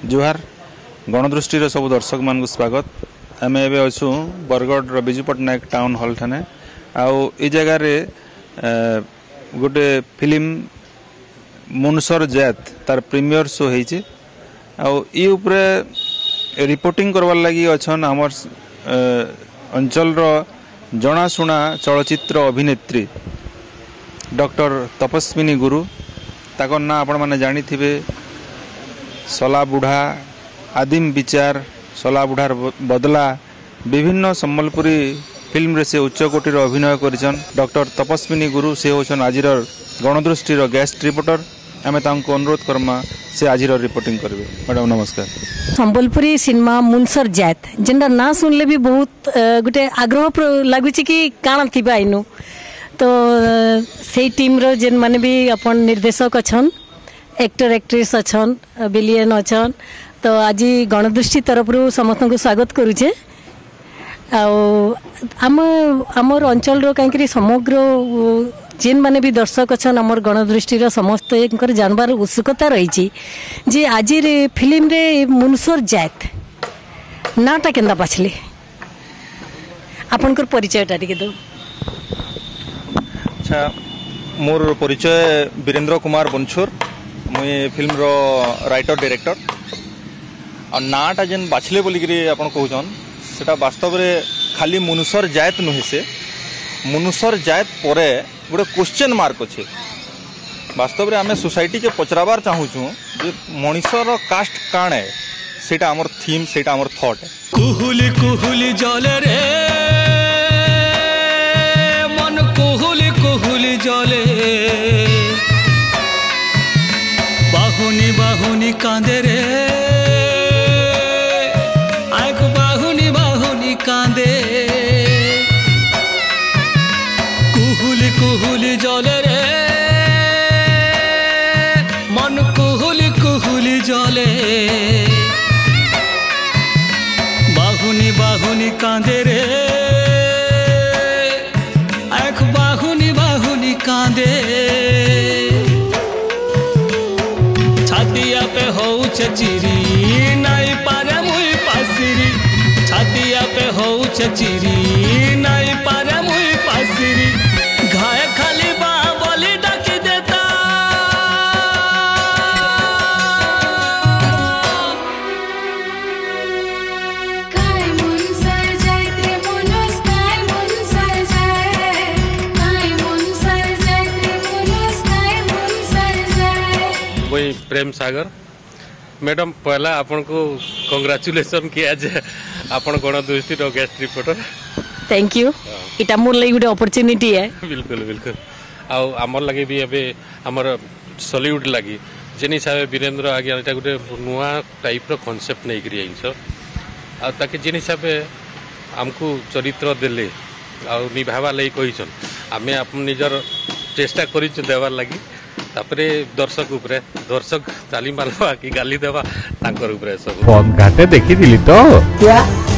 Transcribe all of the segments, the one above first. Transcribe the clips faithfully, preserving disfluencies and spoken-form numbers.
जुहार गणदृष्टि सब दर्शक मान स्वागत। आम एवं अच्छू बरगढ़ विजु पट्टनायक टाउन हॉल ठाने आउ ई जगार गोटे फिल्म मुनसर जैत तार प्रीमियर शो होती रिपोर्टिंग करवार लगी अच्छा आमर अंचल जनाशुना चलचित्र अभिनेत्री डॉक्टर तपस्विनी गुरु ताकर ना आपण मैंने जानी थे सला बुढ़ा आदिम विचार सला बुढ़ार बदला विभिन्न सम्बलपुरी फिल्म रे से उच्चकोटीर अभिनय करिछन। डॉक्टर तपस्विनी गुरु से होछन आजिर गणदृष्टिर गेस्ट रिपोर्टर। आमे तांको अनुरोध करमा से आजिर रिपोर्टिंग करबे। मैडम नमस्कार। सम्बलपुरी सिनेमा मुनसर जैत जेंडा ना सुनले भी बहुत गोटे आग्रह लागुची कि काना थिबा इनु तो से टीम रो जेन माने भी अपन निर्देशक अछन एक्टर एक्ट्रेस अछन बिलियन अछन तो आज गणदृष्टि तरफ समस्त को स्वागत करुचे। आम आमर अंचल कहीं समग्र जेन माने भी दर्शक अछन आमर गणदृष्टि समस्त जानबार उत्सुकता रही जे आज फिल्म रे मुनसर जैत नाटा केंदा बाछले आपनकर परिचय टा टिके दो। अच्छा मोर परिचय वीरेंद्र कुमार बनछोर मुई फिल्म रो राइटर डायरेक्टर और नाटा जेन बाछले बोलिकी आपन कहउछन सेटा वास्तव रे खाली मुनुसर जायत नुहे से मुनुसर जायत परे गोटे क्वेश्चन मार्क अच्छे। वास्तव रे आमे सोसाइटी के पचराबार चाहूछु जे मनीषर कास्ट काण है सेटा हमर थीम सेटा हमर थॉट है। कुहुली कुहुली जले रे मन कुहुली कुहुली जले बाहुनी बाहुनी कांदे रे आंख बाहुनी बाहुनी कांदे कुहुली कुहुली जले रे मन कुहुली कुहुली जले बाहुनी बाहुनी कांदे रे आंख बाहुनी बाहुनी कांदे छातिया पे होउछ चिरी नाई पारे मुई पासिरी छातिया पे होउछ चिरी नाई पारे मुई पासिरी घाय खाली बा बोली डाकी देता काय मुनसर जैत रे मुनुस काय मुनसर जैत काय मुनसर जैत रे मुनुस काय मुनसर जैत। वही प्रेम सागर मैडम पहला आपन को कांग्रेचुलेशन किया जाए आपन गणदृष्टि रो गेस्ट रिपोर्टर। थैंक यू इटा मोर लागि गुटे अपॉर्चुनिटी है। बिल्कुल बिल्कुल आउ हमर लागि भी अबे हमर सॉलिड लागि जेन हिसाब वीरेंद्र आगे एटा गुटे नुआ टाइप रो कांसेप्ट नै करी आइछ आ ताके जेन हिसाब हमकु चरित्र देले आ निभावा लई कहिछन आमे अपन निजर चेष्टा करि देवार लागि तापरे दर्शक उपरे दर्शक चाली मारवा कि गाली देवा तांकर उपरे सब फोन घाटे देखि दिली तो क्या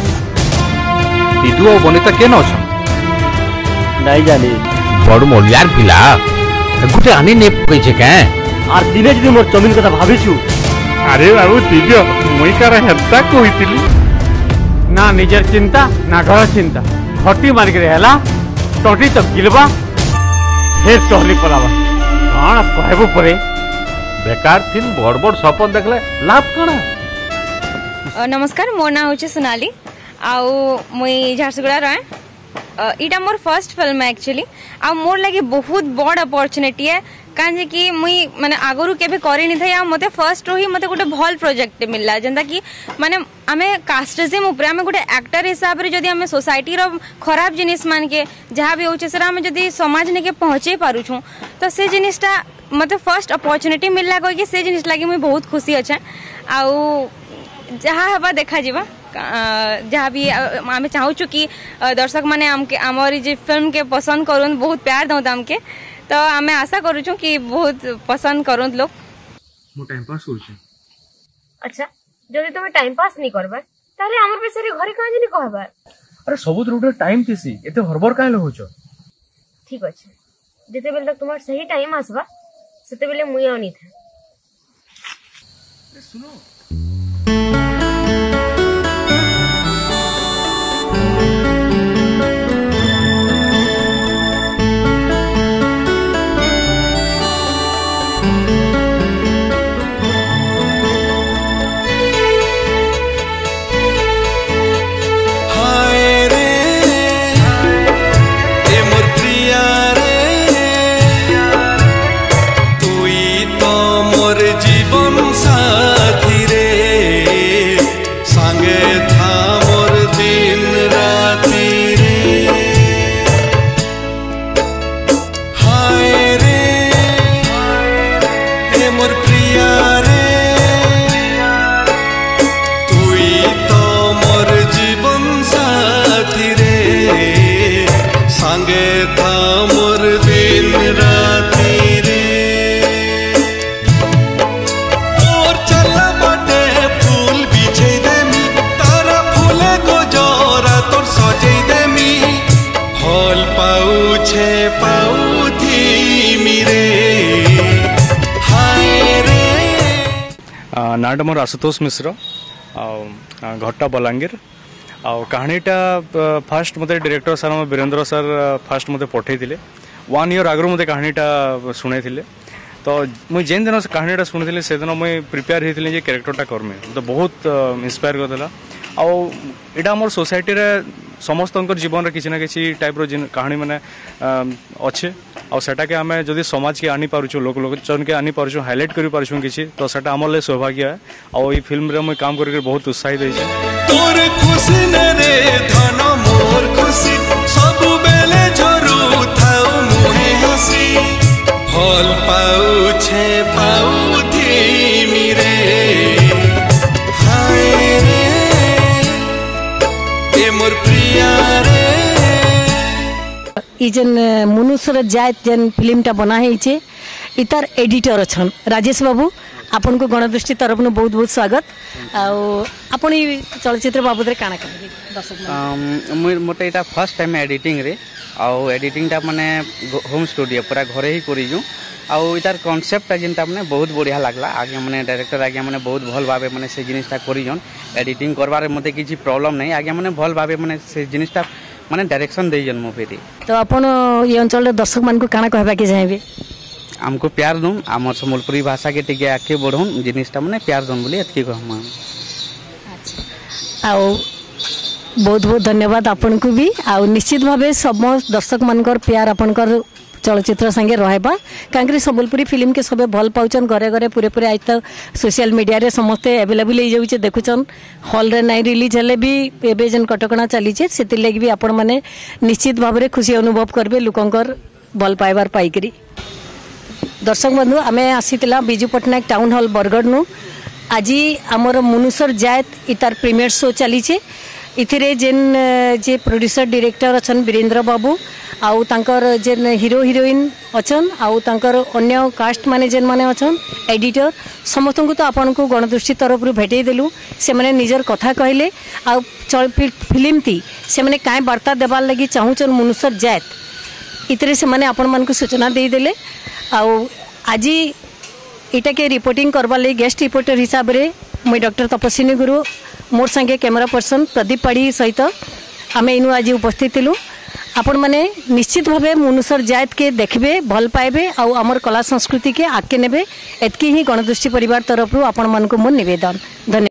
दिदु बनिता केन अछन नहीं जानी बड़ मोलियार पिला गुटे आनी ने पकै छै के आर दिने जदी मोर जमीन कथा भाबिछु। अरे बाबू दिजो मुई कर हेता कहितिली ना निजर चिंता ना घर चिंता खटी मार के रहला टोटी तक गिलबा हे टहली पलावा कौन कहबो परे बेकार थिन बड़ बड़ सपन देखले लाभ कणा। नमस्कार मोर नाम होचे सोनाली आउ मुई झारसुगुड़ा रहे इटा मोर फर्स्ट फिल्म है एक्चुअली आ मोर लगे बहुत बड़ अपॉर्चुनिटी है काहे कि मुई माने आगरु केबे करि नि थया मते फर्स्ट रही मते गोटे भल प्रोजेक्ट मिलला जेंदा कि माने आमे कास्टिज्म ऊपर आमे गोटे एक्टर हिसाब रे जदी आमे सोसाइटी रो खराब जिनिस मान के जहां भी होचे सरा आमे जदी समाज ने के पहुंचे पारु छु तो से जिनिसटा मते फर्स्ट अपॉर्चुनिटी मिलला कोइ कि से जिनिस लागि मुई बहुत खुशी अछि आउ जहां हबा देखा जीवा जहाँ भी आमे चाहू कि दर्शक माने हमके आमरी जे फिल्म के पसंद करूँ बहुत प्यार दौत हमके तो आमे आशा करूँ कि बहुत पसंद करूँ लोग। मो टाइम पास करू। अच्छा जदी तुम टाइम पास नहीं करबा ताले हमर बेसरी घरे काहे नहीं कहबा। अरे सबुत रुटे टाइम थिसी एते हरबर काहे होछ। ठीक अछि जते बेल तक तुम्हार सही टाइम आसबा सेते बेले मुई आनी था। सुनो नाटा मोर आशुतोष मिश्र आ घट्टा बलांगीर आ कहानीटा फास्ट मते director sir Virendra sir fast मते पठे वन इयर आगु मते कहानीटा शुणे तो मुझे जेन दिन कहानीटा शुणी से दिन मुझे प्रिपेयर होती जे कैरेक्टरटा करमी तो बहुत इंस्पायर करदेला आईटा आम सोसाइटी रे समस्त जीवन किसी ना किसी टाइप रो कहानी मैंने अच्छे आटा के आम जदि समाज के आनी पार्छुँ लोक लोचन के आनी पार्छुँ हाईलाइट कर पार्छुँ किसी तो सेटा आम लिए सौभाग्य है और ये फिल्म रे मुझे काम करके बहुत उत्साहित फल पाउछे पाउथी मिरे हाय रे ए मोर प्रिया रे ई जन मनुष्यर जात जन फिल्मटा बना है इतार एडिटर अच्छन राजेश बाबू आपन को गणदृष्टि तरफ न बहुत बहुत स्वागत आपन ई चलचित्र बाबद रे काना कहबे दर्शक मन मोटे इटा फर्स्ट टाइम एडिटिंग रे आउ एडिटिंगटा माने होम स्टूडियो पूरा घरे ही करिजु आउ इतार कॉन्सेप्टटा जिनटा माने बहुत बढ़िया लागला आगे माने डायरेक्टर आगे माने बहुत भल भाबे माने से जिनिसटा करिजन एडिटिंग करबारे मते किछि प्रॉब्लम नै आगे माने भल भाबे माने से जिनिसटा माने डायरेक्शन देजन मूवी रे तो अपन ये अंचल दर्शक मान को काना कहबा के चाहेबे हमको प्यार दूं आमर सम्बलपुरी भाषा के टिके आके बढ़ौन जिनिसटा माने प्यार दूं बोली एतकी कहम अच्छा आउ बहुत बहुत धन्यवाद आपन को भी आ निश्चित भावे सब दर्शक मानकर प्यार आपनकर चलचित्र संगे रहबा कांकरी सम्बलपुरी फिल्म के सबे भल पाउचन घरे घरे पूरे पूरे आज तक सोशल मीडिया रे समस्ते अवेलेबल हो जाउचे देखुचन हॉल रे नाइ रिलीज हेले भी एबे जन कटकणा चली छे सेति लागि भी आपन माने निश्चित भावे खुशी अनुभव करबे लोकंकर भल पाइबार पाइकरी दर्शक बंधु आमे आसीतिला बिजू पटनायक टाउन हॉल बरगढ़ नु आजी हमर मनुष्यर जात इतार प्रीमियर शो चली छे इथिरे जेन जे प्रोड्यूसर डायरेक्टर अछन वीरेंद्र बाबू आउ तांकर जेन हीरो हीरोइन अछन आउ तांकर अन्य कास्ट माने जेन माने अछन एडिटर समस्त को तो आपन को गणदृष्टि तरफ रु भेटै देलु से माने निजर कथा कहले आउ फिल्म ती से माने काय वार्ता देबार लगी चाहूचन मनुष्यर जात इतरे से माने आपन मन को सूचना दे देले आउ आजी इटा के रिपोर्टिंग करबा ले गेस्ट रिपोर्टर हिसाब रे मैं डॉक्टर तपस्विनी गुरु मोर संगे कैमरा पर्सन प्रदीप पाड़ी सहित आम इनु आज उपस्थित थिलु आपण माने निश्चित भावे मनुष्यर जात के देखबे भल पाइबे आउ हमर कला संस्कृति के आगे नेबे एतकी ही गणदृष्टि परिवार तरफ आपण मन को मोर निवेदन धन्यवाद।